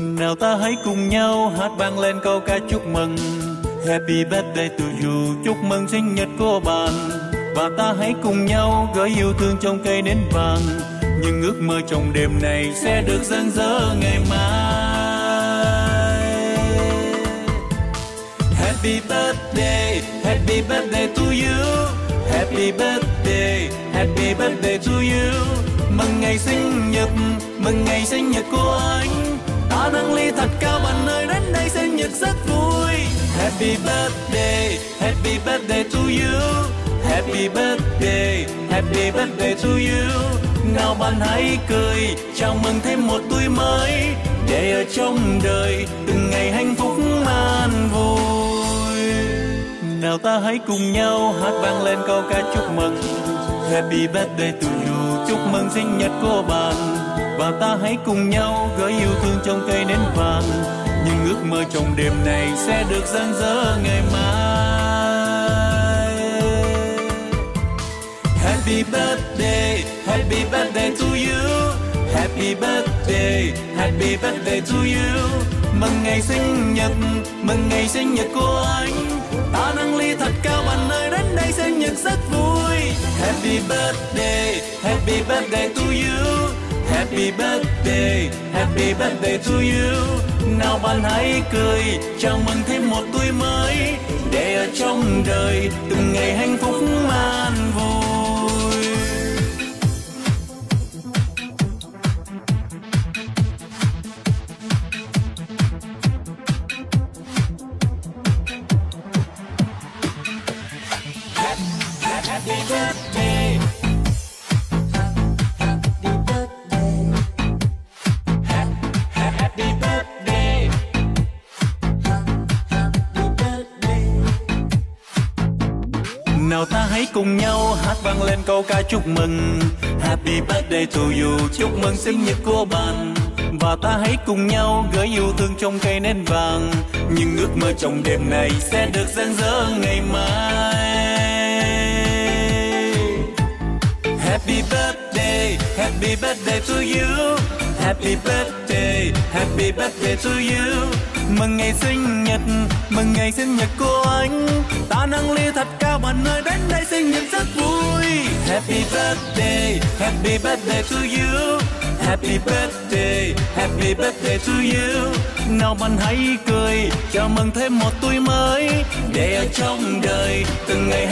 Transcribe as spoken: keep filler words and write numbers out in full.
Nào ta hãy cùng nhau hát vang lên câu ca chúc mừng. Happy birthday to you, chúc mừng sinh nhật của bạn. Và ta hãy cùng nhau gửi yêu thương trong cây nến vàng. Nhưng ước mơ trong đêm này sẽ được rạng rỡ ngày mai. Happy birthday, happy birthday to you. Happy birthday, happy birthday to you. Mừng ngày sinh nhật, mừng ngày sinh nhật của anh. Ta nâng ly thật cao bạn ơi, đến đây sinh nhật rất vui. Happy birthday, happy birthday to you. Happy birthday, happy birthday to you. Nào bạn hãy cười, chào mừng thêm một tuổi mới. Để ở trong đời từng ngày hạnh phúc an vui. Nào ta hãy cùng nhau hát vang lên câu ca chúc mừng. Happy birthday to you, chúc mừng sinh nhật của bạn. Và ta hãy cùng nhau gửi yêu thương trong cây nến vàng. Nhưng ước mơ trong đêm này sẽ được rạng rỡ ngày mai. Happy birthday, happy birthday to you. Happy birthday, happy birthday to you. Mừng ngày sinh nhật, mừng ngày sinh nhật của anh. Ta nâng ly thật cao bạn ơi, đến đây sinh nhật rất vui. Happy birthday, happy birthday to you. Happy birthday, happy birthday to you. Nào bạn hãy cười, chào mừng thêm một tuổi mới. Để ở trong đời từng ngày hạnh phúc an vui. Happy birthday. Happy birthday. Nào ta hãy cùng nhau hát vang lên câu ca chúc mừng. Happy birthday to you, chúc mừng sinh nhật của bạn. Và ta hãy cùng nhau gửi yêu thương trong cây nến vàng. Nhưng ước mơ trong đêm này sẽ được rạng rỡ ngày mai. Happy birthday, happy birthday to you. Happy birthday, happy birthday to you. Mừng ngày sinh nhật, mừng ngày sinh nhật của anh. Ta nâng ly thật cao bạn ơi, đến đây sinh nhật rất vui. Happy birthday, happy birthday to you. Happy birthday, happy birthday to you. Nào bạn hãy cười, chào mừng thêm một tuổi mới. Để ở trong đời từng ngày